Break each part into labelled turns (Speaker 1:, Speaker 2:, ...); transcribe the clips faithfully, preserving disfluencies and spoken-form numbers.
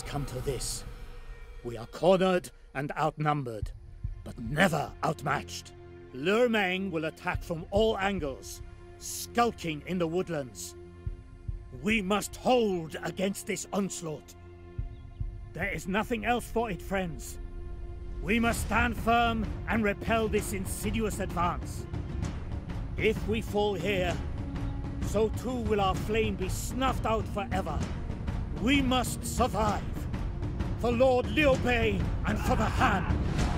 Speaker 1: come to this. We are cornered and outnumbered, but never outmatched. Le Meng will attack from all angles, skulking in the woodlands. We must hold against this onslaught. There is nothing else for it, friends. We must stand firm and repel this insidious advance. If we fall here, so too will our flame be snuffed out forever. We must survive. For Lord Liu Bei and for the Han.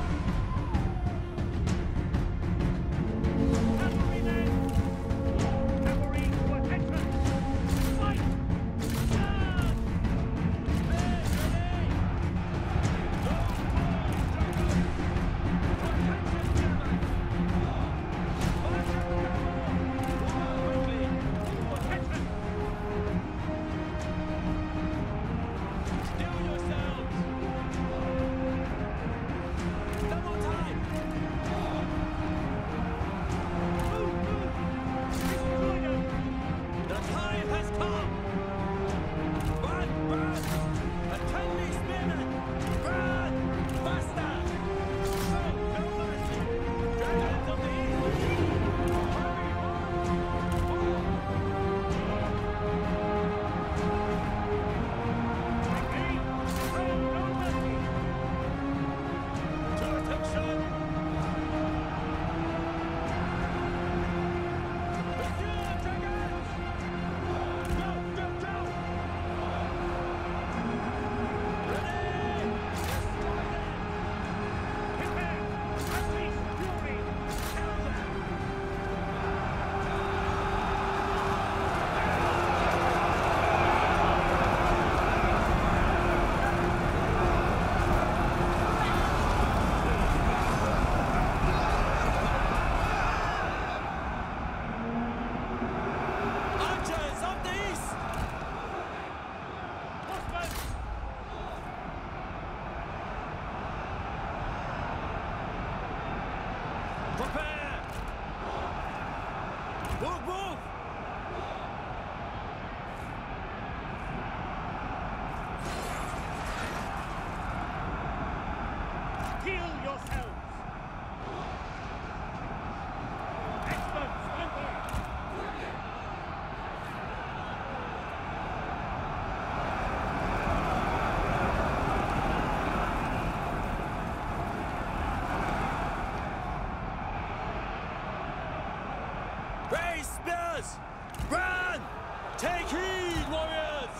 Speaker 2: Raise spears! Run! Take heed, warriors!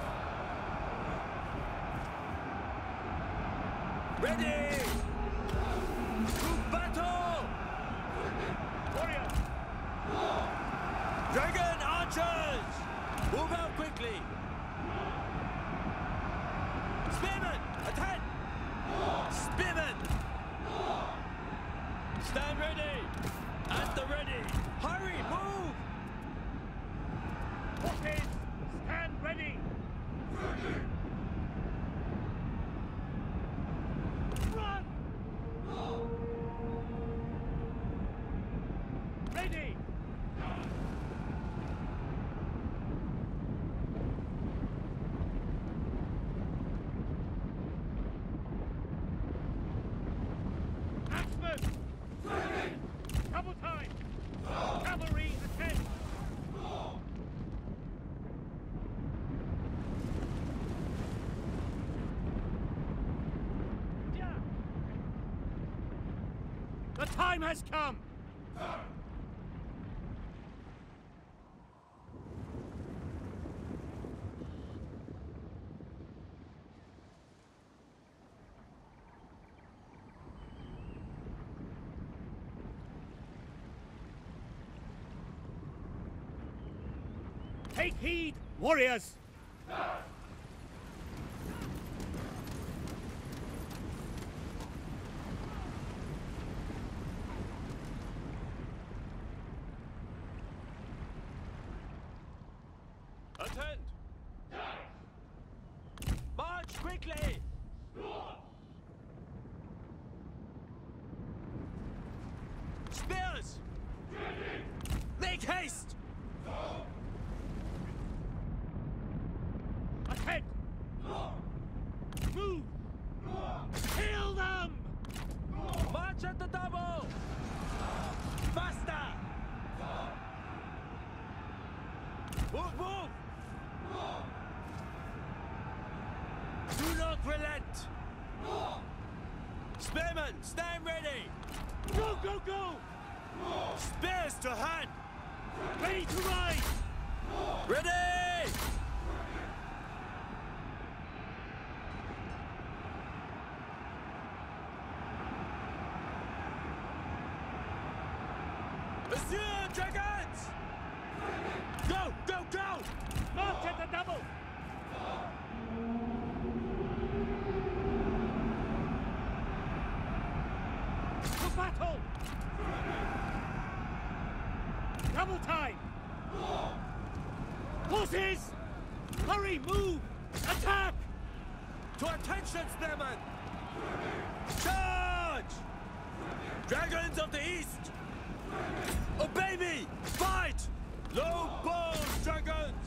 Speaker 2: Ready! To battle! Warriors! Dragon archers! Move out quickly! Spearmen! Attack! Spearmen! Stand ready! At the ready! Hurry! Move! Horses! Stand ready! Run! Ready! Axemen! Double time! Cavalry, attend! The time has come! Take heed, warriors! Attend! March quickly! Spears! Make haste! Move, move! Do not relent! Spearmen, stand ready!
Speaker 1: Go, go, go!
Speaker 2: Spears to hand!
Speaker 1: Ready to ride!
Speaker 2: Ready! Monsieur Dragons! Go, go, go!
Speaker 1: March at the double! To battle! Double time! Horses! Hurry, move! Attack!
Speaker 2: To attention, spearmen! Charge! Dragons of the East! Obey me! Fight! Low bows, dragons!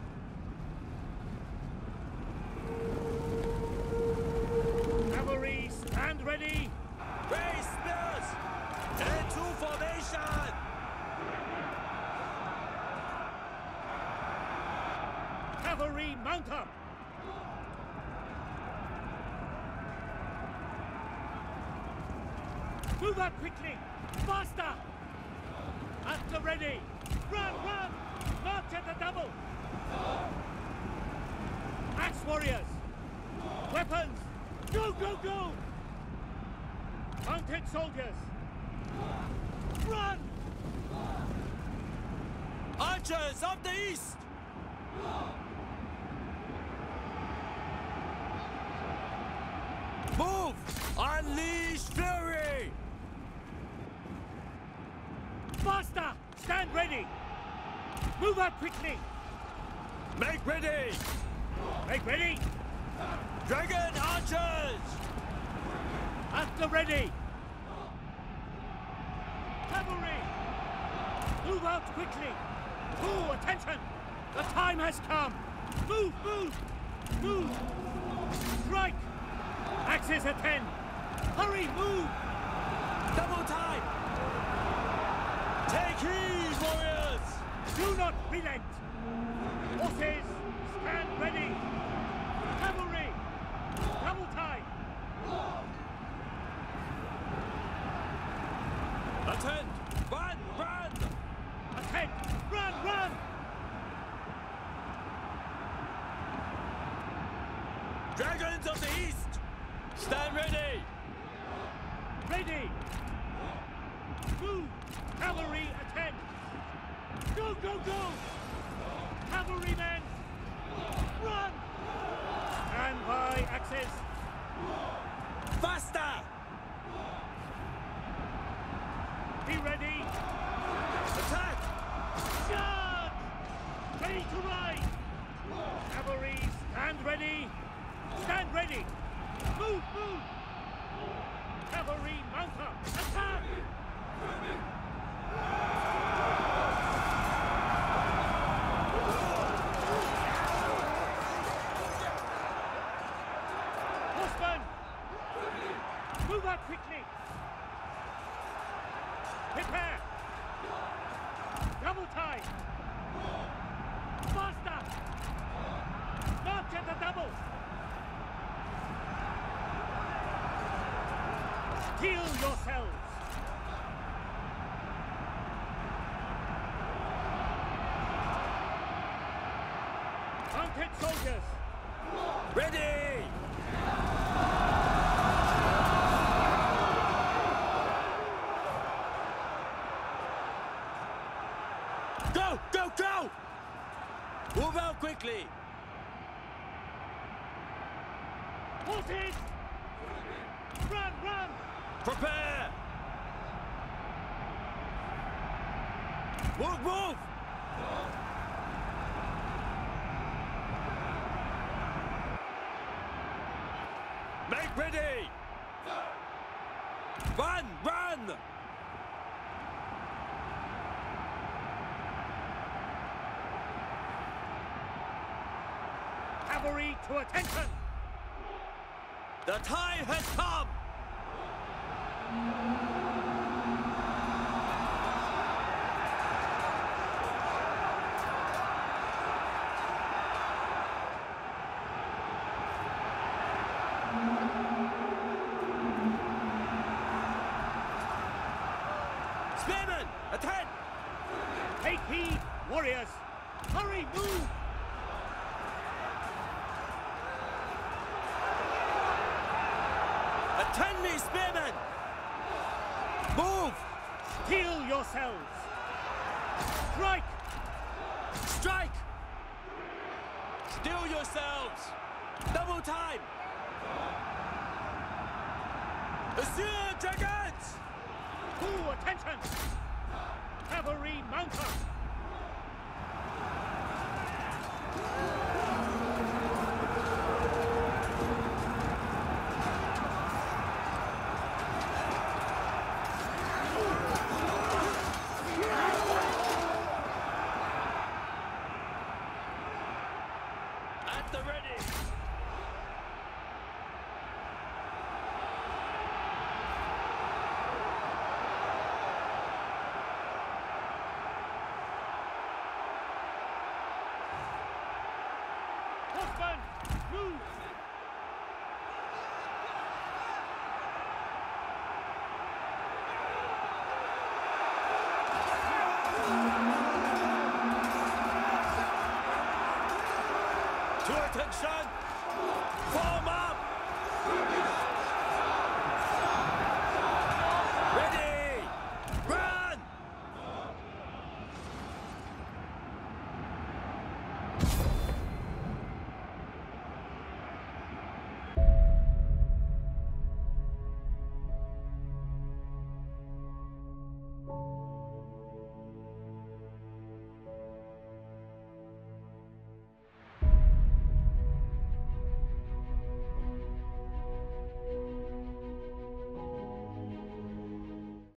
Speaker 1: Cavalry, stand ready!
Speaker 2: Raise spears! Into formation!
Speaker 1: Cavalry, mount up! Move up quickly! Faster! At the ready! Run, run! March at the double! Axe warriors! Weapons! Go, go, go! Mounted soldiers! Run!
Speaker 2: Archers of the East! Move! Unleash fury!
Speaker 1: Faster! Stand ready! Move up quickly!
Speaker 2: Make ready!
Speaker 1: Make ready!
Speaker 2: Dragon archers!
Speaker 1: At the ready! Cavalry! Move out quickly! Ooh, attention! The time has come! Move, move! Move! Strike! Axes attend! Hurry, move!
Speaker 2: Double time! Take heed, warriors!
Speaker 1: Do not relent! Horses, stand ready! Cavalry! Double time!
Speaker 2: Attend! Run, run!
Speaker 1: Attend! Run, run!
Speaker 2: Dragons of the East! Stand ready!
Speaker 1: Ready! Move! Cavalry, attend! Go, go, go! Cavalrymen! Run! Stand by, axes!
Speaker 2: Faster!
Speaker 1: Be ready!
Speaker 2: Attack!
Speaker 1: Charge! Ready to ride! Cavalry, stand ready! Stand ready! Move, move! Cavalry, mount up! Attack! Horsemen! Move up quickly! Prepare! Double time! Faster! March at the double! Steel yourselves! Mounted soldiers!
Speaker 2: Ready! Go, go, go! Move out quickly!
Speaker 1: Horses! Run, run!
Speaker 2: Prepare! Move, move! Make ready! Run, run!
Speaker 1: Cavalry to attention!
Speaker 2: The time has come!
Speaker 1: Warriors, hurry, move!
Speaker 2: Attend me, spearmen! Move!
Speaker 1: Steel yourselves! Strike!
Speaker 2: Strike! Steel yourselves! Double time! Monsieur Dragons!
Speaker 1: Full attention! Cavalry mount up!
Speaker 2: At the ready!
Speaker 1: Horsemen, move!
Speaker 2: To attention!